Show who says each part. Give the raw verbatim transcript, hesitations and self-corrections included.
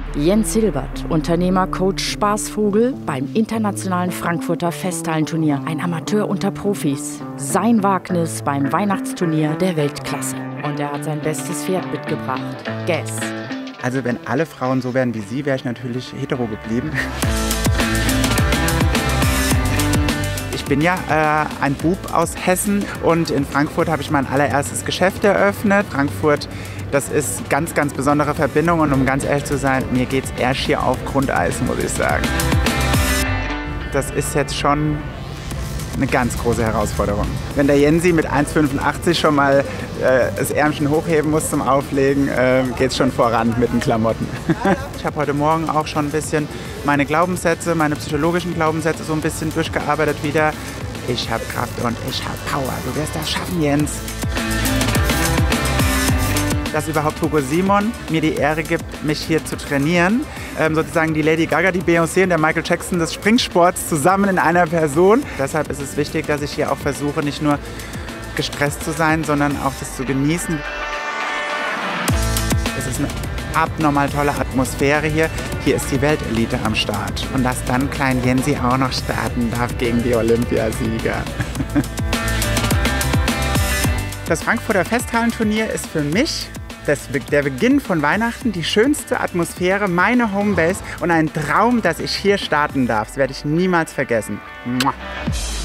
Speaker 1: Jens Hilbert, Unternehmer, Coach, Spaßvogel beim internationalen Frankfurter Festhallenturnier. Ein Amateur unter Profis. Sein Wagnis beim Weihnachtsturnier der Weltklasse. Und er hat sein bestes Pferd mitgebracht. Guess.
Speaker 2: Also wenn alle Frauen so wären wie sie, wäre ich natürlich hetero geblieben. Ich bin ja äh, ein Bub aus Hessen und in Frankfurt habe ich mein allererstes Geschäft eröffnet. Frankfurt, das ist ganz, ganz besondere Verbindung und um ganz ehrlich zu sein, mir geht es eher schier auf Grundeis, muss ich sagen. Das ist jetzt schon eine ganz große Herausforderung. Wenn der Jensi mit eins Komma fünfundachtzig schon mal äh, das Ärmchen hochheben muss zum Auflegen, äh, geht es schon voran mit den Klamotten. Ich habe heute Morgen auch schon ein bisschen meine Glaubenssätze, meine psychologischen Glaubenssätze so ein bisschen durchgearbeitet wieder. Ich habe Kraft und ich habe Power. Du wirst das schaffen, Jens. Dass überhaupt Hugo Simon mir die Ehre gibt, mich hier zu trainieren. Ähm, sozusagen die Lady Gaga, die Beyoncé und der Michael Jackson des Springsports zusammen in einer Person. Deshalb ist es wichtig, dass ich hier auch versuche, nicht nur gestresst zu sein, sondern auch das zu genießen. Es ist eine abnormal tolle Atmosphäre hier. Hier ist die Weltelite am Start. Und dass dann klein Jensi auch noch starten darf gegen die Olympiasieger. Das Frankfurter Festhallenturnier ist für mich das, der Beginn von Weihnachten, die schönste Atmosphäre, meine Homebase und ein Traum, dass ich hier starten darf. Das werde ich niemals vergessen. Mua.